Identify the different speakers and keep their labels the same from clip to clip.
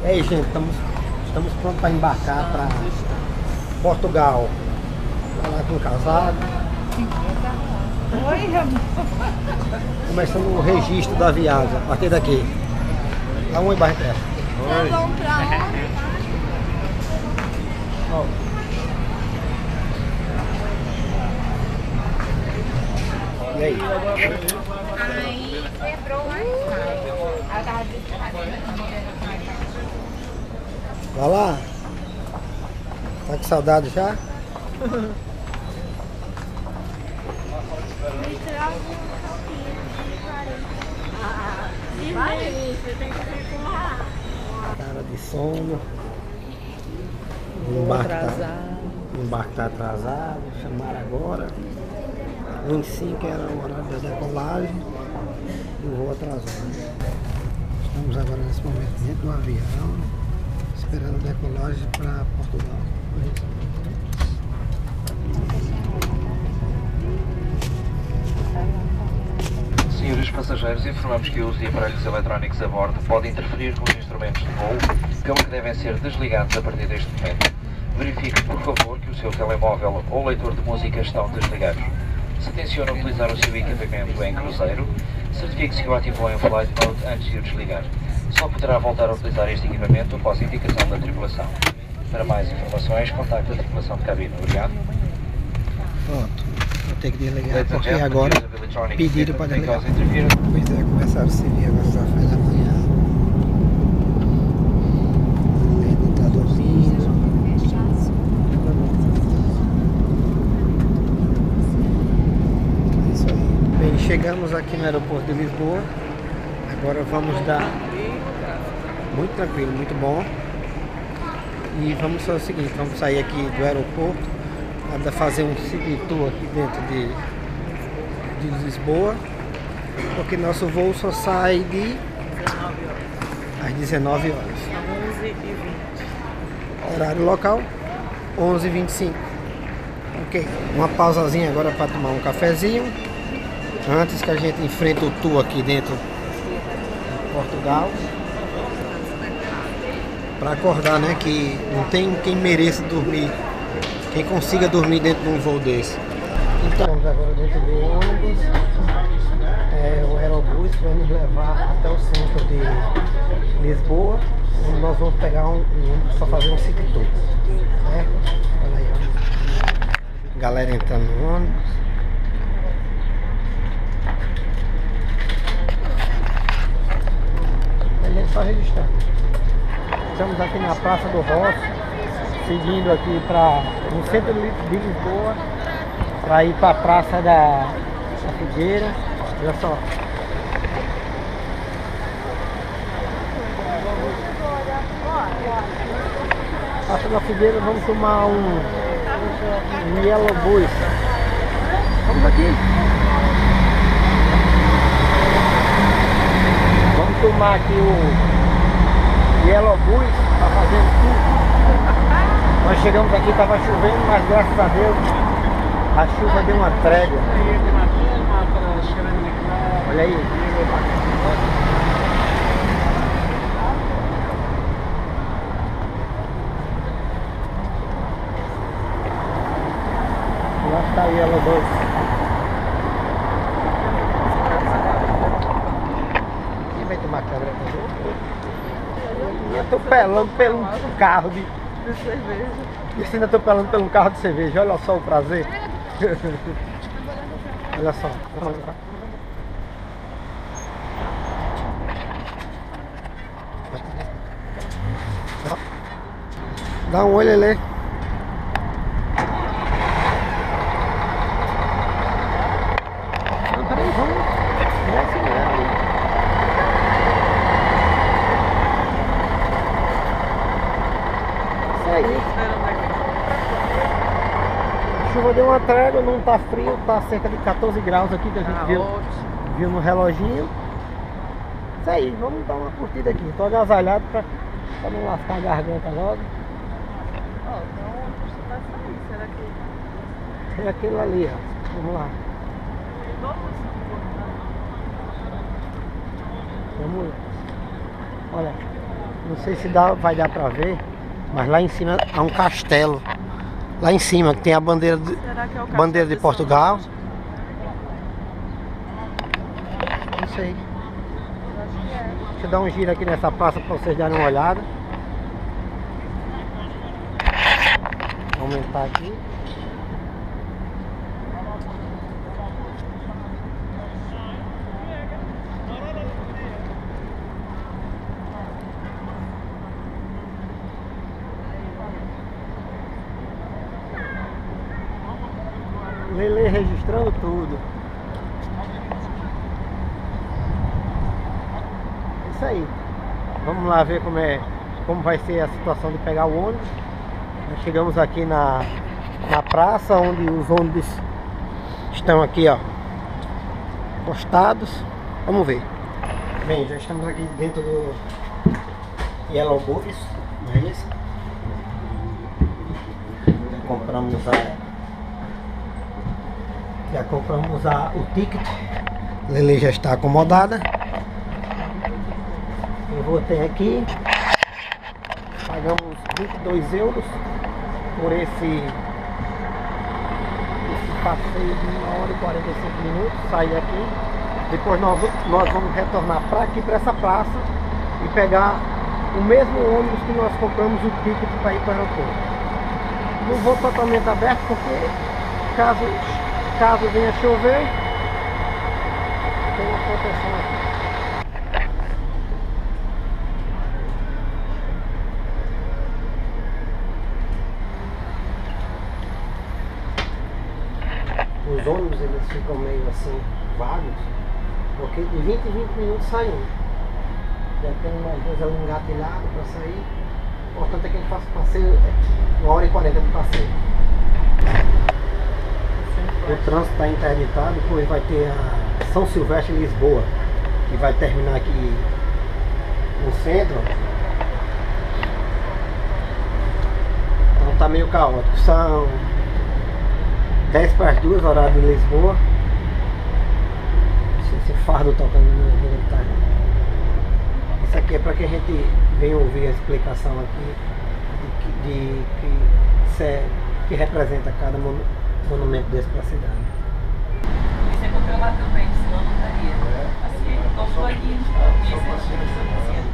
Speaker 1: Ei, gente, estamos prontos para embarcar para Portugal. Vai lá com o casado.
Speaker 2: Oi, amor.
Speaker 1: Começando o registro da viagem, a partir daqui. Dá um oi, Barretel.
Speaker 2: Nós vamos pra onde?
Speaker 1: Ó. E aí?
Speaker 2: Aí quebrou mais. Aí eu tava
Speaker 1: Vai lá. Tá com saudade já? Cara de sono. O embarque tá atrasado. Chamaram agora. 1h05 era o horário da decolagem. E o voo atrasado. Estamos agora nesse momento dentro do avião, esperando a decolagem para Portugal.
Speaker 3: Senhores passageiros, informamos que o uso de aparelhos eletrónicos a bordo pode interferir com os instrumentos de voo, pelo que devem ser desligados a partir deste momento. Verifique, por favor, que o seu telemóvel ou leitor de música estão desligados. Se tenciona utilizar o seu equipamento em cruzeiro, certifique-se que o ativou em Flight Mode antes de o desligar. Só poderá voltar a utilizar este equipamento após indicação da tripulação. Para mais informações, contacte a tripulação de cabine. Obrigado.
Speaker 1: Pronto, vou ter que desligar porque agora pediram para desligar. Pois é, começaram a servir agora já faz da manhã. Ele está dormindo. É isso aí. Bem, chegamos aqui no aeroporto de Lisboa. Agora vamos dar muito tranquilo, muito bom. E vamos fazer o seguinte, vamos sair aqui do aeroporto para fazer um city tour aqui dentro de Lisboa, porque nosso voo só sai às 19 horas. 11h20. Horário local, 11h25. Ok, uma pausazinha agora para tomar um cafezinho, antes que a gente enfrente o tour aqui dentro de Portugal. Para acordar, né, que não tem quem mereça dormir, quem consiga dormir dentro de um voo desse. Então, estamos agora dentro do ônibus, o Aerobus vai nos levar até o centro de Lisboa, onde nós vamos pegar um ônibus para fazer um city tour, certo? Olha aí, ó. Galera entrando no ônibus. Ele é só registrar. Estamos aqui na Praça do Roço, seguindo aqui no centro de Lisboa, para ir para a Praça da Figueira. Olha só. Praça da Figueira, vamos tomar um Yellow Bus. Vamos aqui. Vamos tomar aqui o Yellow Bus para fazer tudo. Nós chegamos aqui, estava chovendo, mas graças a Deus a chuva deu uma trégua. Olha aí. Lá está o Yellow Bus. Quem vai tomar câmera aqui? Eu tô pelando pelo carro de cerveja. E assim ainda tô pelando pelo carro de cerveja. Olha só o prazer. Olha só. Dá um olho ali. Não, peraí, vamos. Não é assim mesmo. A chuva deu uma trégua, não tá frio, tá cerca de 14 graus aqui que a gente viu no reloginho. Isso aí, vamos dar uma curtida aqui. Tô agasalhado pra não lascar a garganta logo.
Speaker 2: Ó, então você vai sair, será que...
Speaker 1: É aquele ali, ó. Vamos lá. Vamos lá. Olha. Não sei se vai dar pra ver, mas lá em cima há um castelo. Lá em cima que tem a bandeira de,
Speaker 2: Será que é o
Speaker 1: bandeira de
Speaker 2: Castelo
Speaker 1: Portugal.
Speaker 2: São
Speaker 1: Não sei.
Speaker 2: Jorge? Eu acho que é.
Speaker 1: Deixa eu dar um giro aqui nessa praça pra vocês darem uma olhada. Vou aumentar aqui. Lele registrando tudo. É isso aí. Vamos lá ver como vai ser a situação de pegar o ônibus. Nós chegamos aqui na praça onde os ônibus estão aqui, ó, postados. Vamos ver. Bem, já estamos aqui dentro do Yellow Bus, não é isso? Já compramos o ticket. Lele já está acomodada. Eu voltei aqui. Pagamos 22 euros por esse passeio de 1 hora e 45 minutos. Sair aqui. Depois nós vamos retornar para aqui, para essa praça, e pegar o mesmo ônibus que nós compramos o ticket para ir para o aeroporto. Não vou totalmente aberto porque caso venha chover, tem uma proteção aqui. Os ônibus eles ficam meio assim vagos, porque de 20 em 20 minutos saem. Já tem uma coisa ali engatilhada para sair. O importante é que a gente faça passeio 1 hora e 40 de passeio. O trânsito está interditado, depois vai ter a São Silvestre em Lisboa, que vai terminar aqui no centro. Então tá meio caótico. São 10 para as 2, horário de Lisboa. Esse fardo tocando no vídeo tá. Isso aqui é para que a gente venha ouvir a explicação aqui que representa cada monumento desse para a cidade.
Speaker 2: Isso é porque eu lá também, senão não estaria. Assim, nós planinhos, isso é suficiente.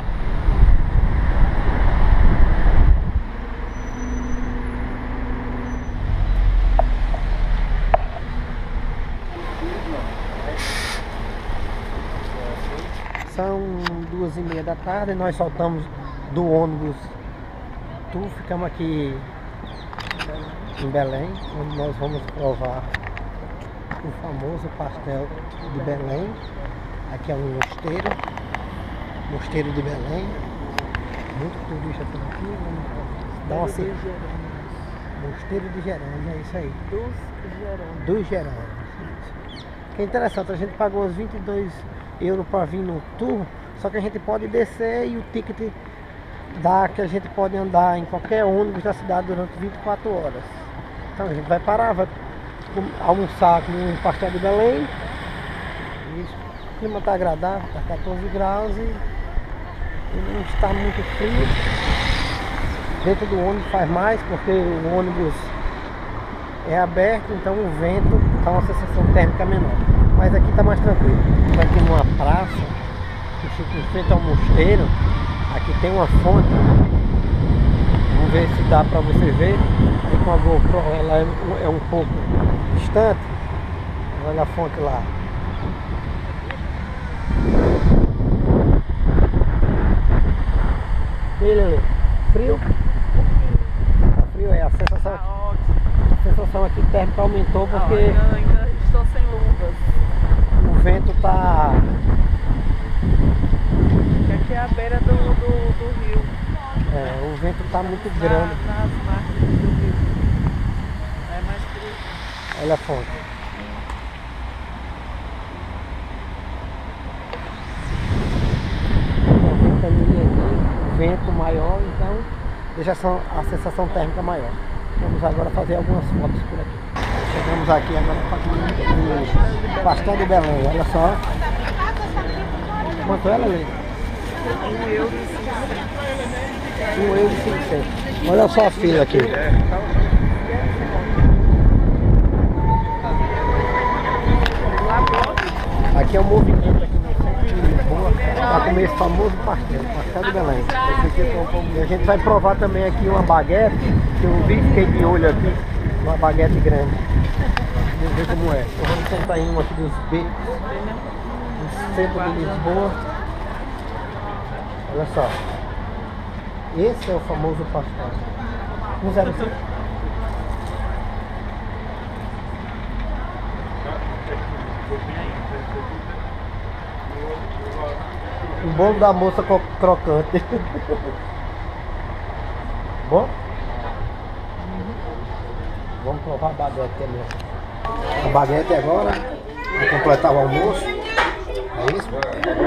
Speaker 1: São 2h30 da tarde, nós soltamos do ônibus Tu, ficamos aqui em Belém, onde nós vamos provar o famoso pastel de Belém. Aqui é um mosteiro de Belém, muito turista por aqui, vamos dar uma Mosteiro de Jerônimo, é isso aí. Dos Jerônimos. Que é interessante, a gente pagou os 22 euros para vir no tour, só que a gente pode descer e o ticket dá que a gente pode andar em qualquer ônibus da cidade durante 24 horas. Então a gente vai parar, vai almoçar com um pastel de Belém. Isso. O clima está agradável, está 14 graus e não está muito frio. Dentro do ônibus faz mais porque o ônibus é aberto, então o vento dá uma sensação térmica menor. Mas aqui está mais tranquilo. Estamos aqui numa praça que fica em frente ao mosteiro. Aqui tem uma fonte. Vamos ver se dá para você ver. Aí com a GoPro ela é um pouco distante. Olha a fonte lá. E aí, Lele? Frio? Tá frio, é a sensação. A sensação aqui térmica aumentou porque
Speaker 2: ainda estou sem luvas.
Speaker 1: o vento tá.
Speaker 2: Aqui é a beira do rio.
Speaker 1: É, o vento tá muito grande.
Speaker 2: Nas margens do rio. É mais frio.
Speaker 1: Olha a fonte. O vento maior, então deixa a sensação térmica maior. Vamos agora fazer algumas fotos por aqui. Chegamos aqui agora para comer pastel de Belém, olha só. Quanto é, Lele? €1,05. Olha só a fila aqui. Aqui é um movimento aqui no centro de Lisboa para comer esse famoso pastel de Belém. E a gente vai provar também aqui uma baguete, que eu vi, fiquei de olho aqui, uma baguete grande. Vamos ver como é. Então vamos sentar em um aqui dos becos, no centro de Lisboa. Olha só. Esse é o famoso pastel. 1,05. O bolo da moça crocante. Bom? Vamos provar a baguete também. A baguete agora, para completar o almoço. É isso?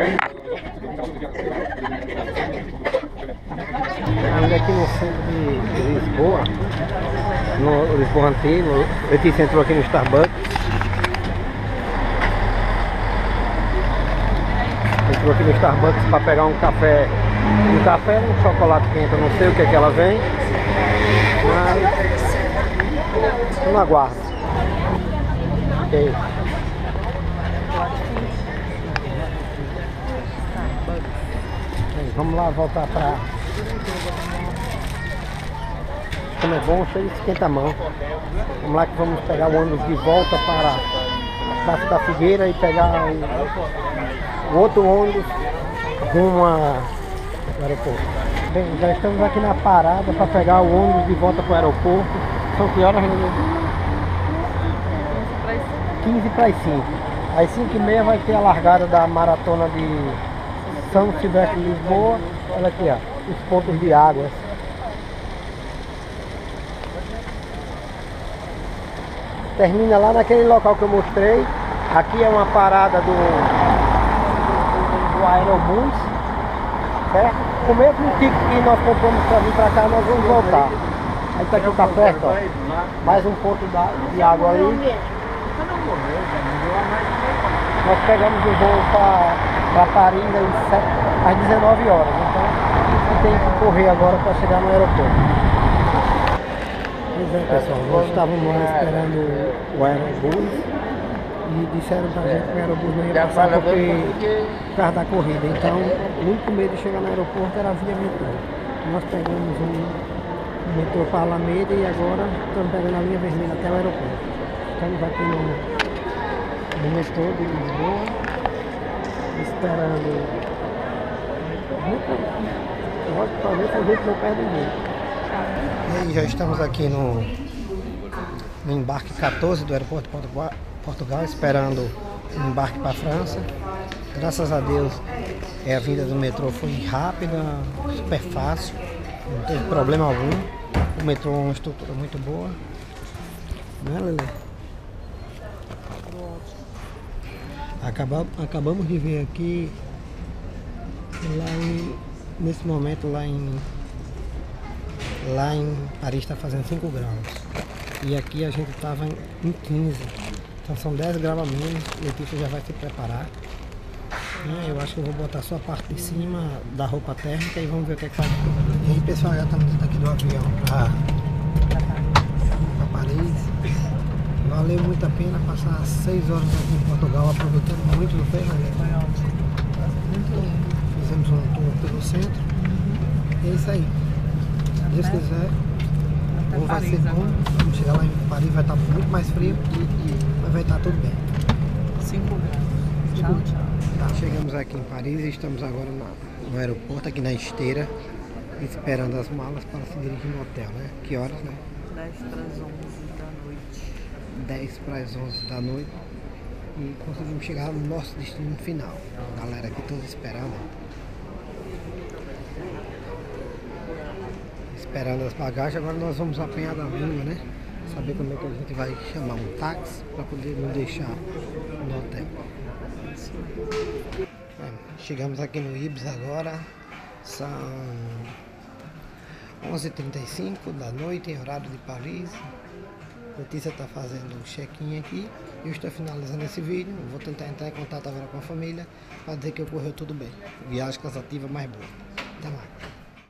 Speaker 1: Ainda aqui no centro de Lisboa, no Lisboa Antigo, o Letícia entrou aqui no Starbucks. Entrou aqui no Starbucks para pegar um café, um chocolate quente, eu não sei o que é que ela vem, mas eu não aguardo. Ok. Vamos lá voltar para... Como é bom, cheio de esquenta-mão. Vamos lá que vamos pegar o ônibus de volta para a Praça da Figueira e pegar o outro ônibus rumo ao aeroporto. Bem, já estamos aqui na parada para pegar o ônibus de volta para o aeroporto. São que horas, Renê? 15 para as 5. Às 5h30 vai ter a largada da maratona de São Silvestre de Lisboa. Olha aqui, ó, os pontos de águas. Termina lá naquele local que eu mostrei. Aqui é uma parada do aerobus, certo? Com o mesmo ticket que nós compramos para vir para cá, nós vamos voltar. Aí tá aqui, tá perto, ó. Mais um ponto de água ali. Nós pegamos o voo para Paris às 19 horas, então a gente tem que correr agora para chegar no aeroporto. Pois é, pessoal, nós estávamos lá esperando o aerobus e disseram pra gente que o aerobus não ia passar por causa da corrida, então o único medo de chegar no aeroporto era via metrô. Nós pegamos um metrô para Alameda e agora estamos pegando a linha vermelha até o aeroporto. Estamos aqui no metrô de Lisboa, esperando. Lógico, pra ver se a gente não perde ninguém. E aí, já estamos aqui no embarque 14 do aeroporto de Portugal, esperando o embarque para a França. Graças a Deus, a vinda do metrô foi rápida, super fácil, não teve problema algum. O metrô é uma estrutura muito boa, né, Lelê? Acabamos de ver aqui, nesse momento lá em Paris está fazendo 5 graus e aqui a gente estava em 15, então são 10 graus a menos. Letícia já vai se preparar, né? Eu acho que eu vou botar só a parte de cima da roupa térmica e vamos ver o que é que faz. E aí, pessoal, já estamos dentro aqui do avião para Paris. Valeu muito a pena passar 6 horas aqui em Portugal, aproveitando muito, não foi, né? Fizemos um tour pelo centro e é isso aí. Se Deus quiser, ou vai ser bom. Vamos chegar lá em Paris, vai estar muito mais frio, mas vai estar tudo bem.
Speaker 2: 5 graus. Tchau, tchau.
Speaker 1: Tá, chegamos aqui em Paris e estamos agora no aeroporto, aqui na esteira, esperando as malas para se dirigir no hotel, né? Que horas, né?
Speaker 2: 10 para as 11 da noite.
Speaker 1: 10 para as 11 da noite e conseguimos chegar no nosso destino final. Galera aqui todos esperando as bagagens. Agora nós vamos apanhar da língua, né? Saber como é que a gente vai chamar um táxi para poder nos deixar no hotel. Chegamos aqui no Ibis agora, são 11h35 da noite, em horário de Paris. Letícia está fazendo o check-in aqui. Eu estou finalizando esse vídeo. Vou tentar entrar em contato agora com a família para dizer que ocorreu tudo bem. Viagem cansativa, mais boa. Até mais.